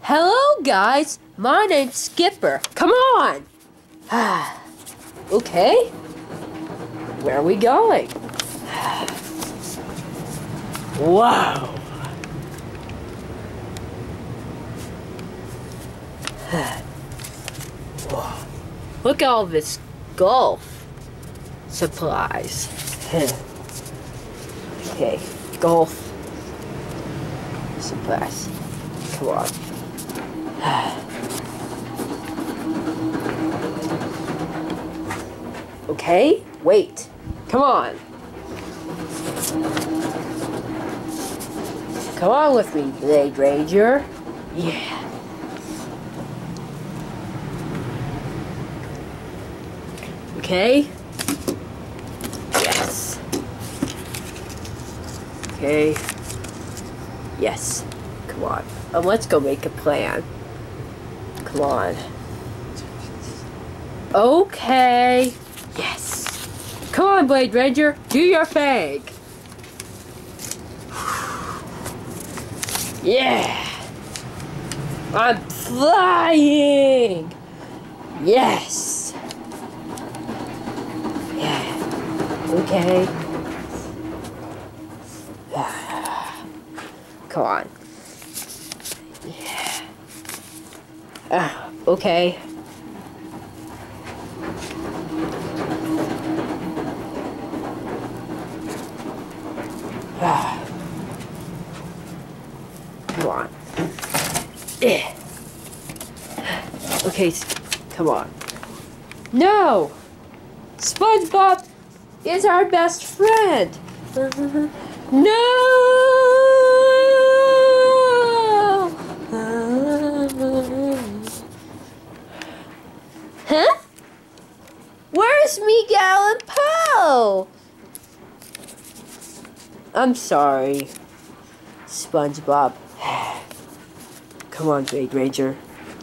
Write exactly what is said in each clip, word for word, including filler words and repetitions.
Hello, guys. My name's Skipper. Come on. Okay. Where are we going? Wow. Look at all this golf supplies. Okay, golf supplies. Come on. Okay, wait. Come on. Come on with me, Blade Ranger. Yeah. Okay. Yes. Okay. Yes. Come on. Oh, let's go make a plan. Come on. Okay. Yes. Come on, Blade Ranger. Do your thing. Yeah. I'm flying. Yes. Yeah. Okay. Come on. Yeah. Ah, okay. Ah. Come on. Eh. Okay, come on. No! SpongeBob is our best friend! No! Huh? Where's Miguel and Poe? I'm sorry, SpongeBob. Come on, Blade Ranger.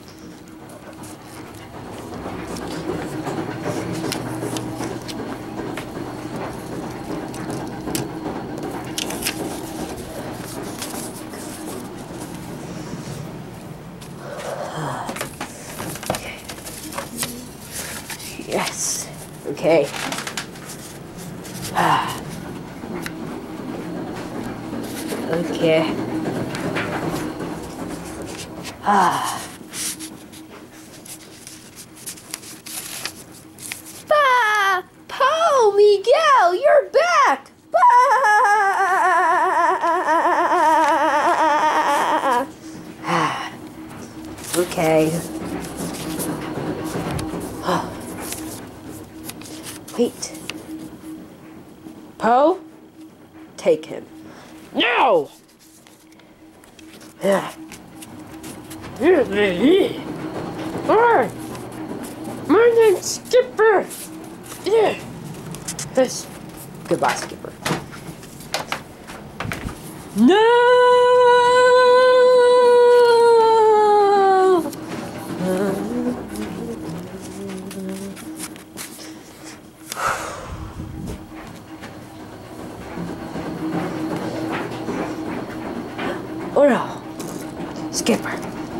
Yes. Okay. Okay. Ah. Bah! Poe, Miguel, you're back! Bah! Okay. Wait. Poe? Take him. No! Alright. My name's Skipper. Yeah. This. Goodbye, Skipper. No! Oh no. Skipper.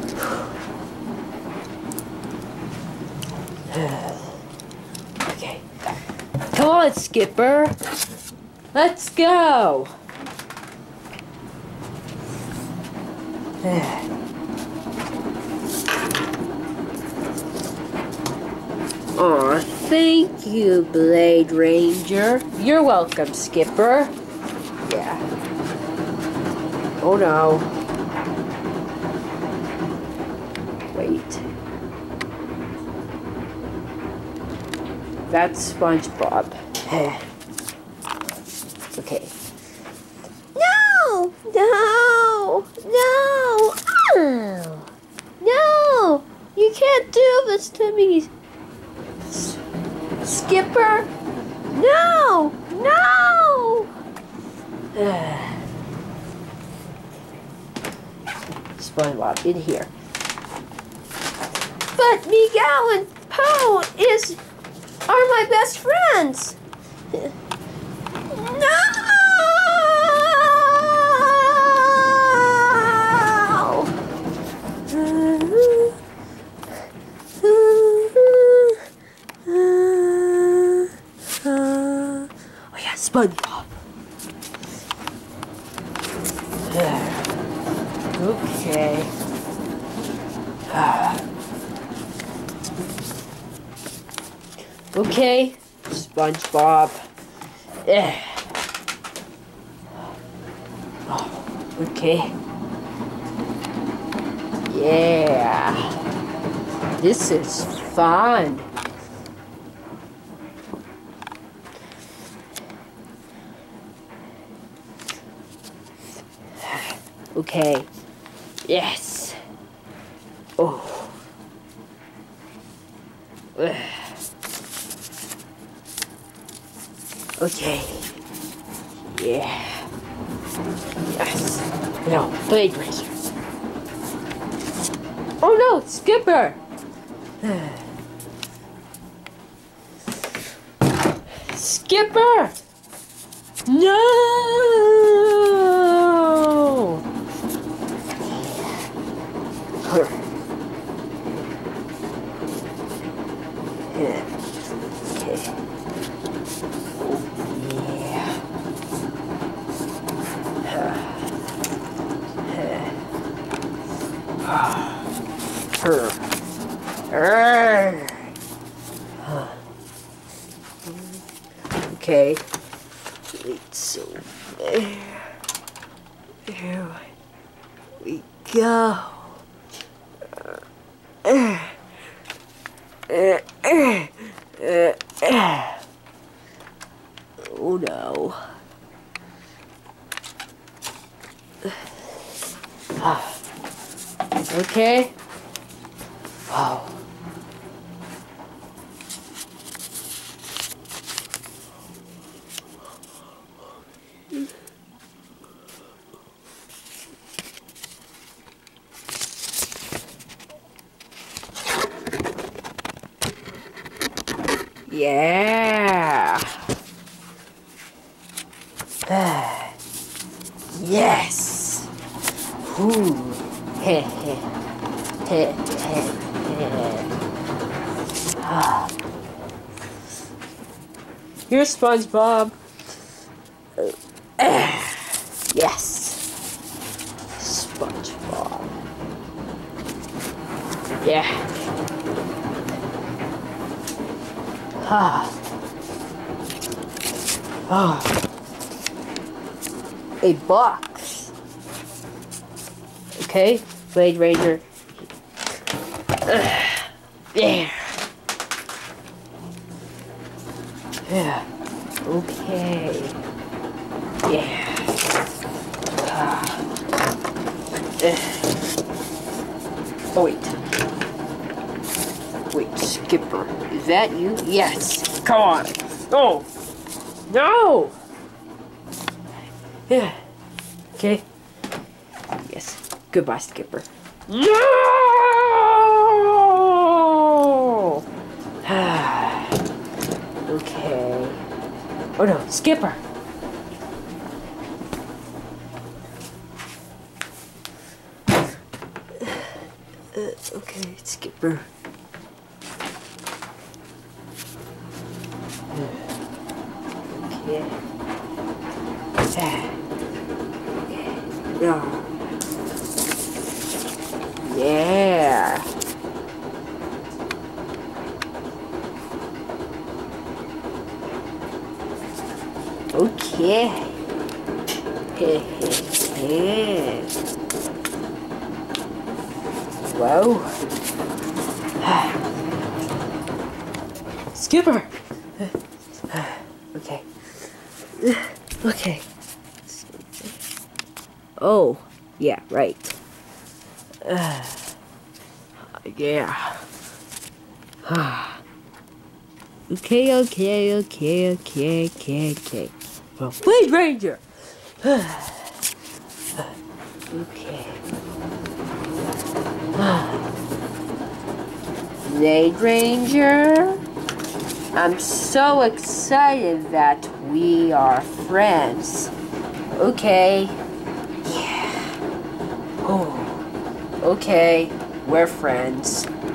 Okay. Come on, Skipper. Let's go. Aw, thank you, Blade Ranger. You're welcome, Skipper. Yeah. Oh no. Wait. That's SpongeBob. Okay. No! No! No! Oh. No! You can't do this to me! S Skipper! No! No! SpongeBob, in here. But Miguel and Poe is are my best friends. No! SpongeBob. Okay. Okay, SpongeBob. Oh, okay. Yeah. This is fun. Okay. Yes. Oh. Okay. Yeah. Yes. No, Blade Racer. Oh no, Skipper! Skipper! No! Yeah. Okay. Okay. Wait, so there, there we go. Oh no. Okay. Wow. Yeah. Yes. Ooh. Heh heh. Heh heh heh. Ah. Here's SpongeBob. Uh, yes. SpongeBob. Yeah. Ah. Ah. A box. Okay, Blade Ranger. Uh, there. Yeah. Okay. Yeah. Ah. Uh. Oh wait. Wait, Skipper. Is that you? Yes. Come on. Oh. No. Yeah. Okay. Yes. Goodbye, Skipper. No! Okay. Oh no, Skipper. Uh, okay, Skipper. Okay. Yeah. Yeah. Okay. Whoa. Skipper. Okay. Okay. Oh, yeah, right. Uh, yeah. Okay, okay, okay, okay, okay, okay. Well, Blade Ranger! Okay. Blade Ranger? I'm so excited that we are friends. Okay. Yeah. Oh. Okay, we're friends.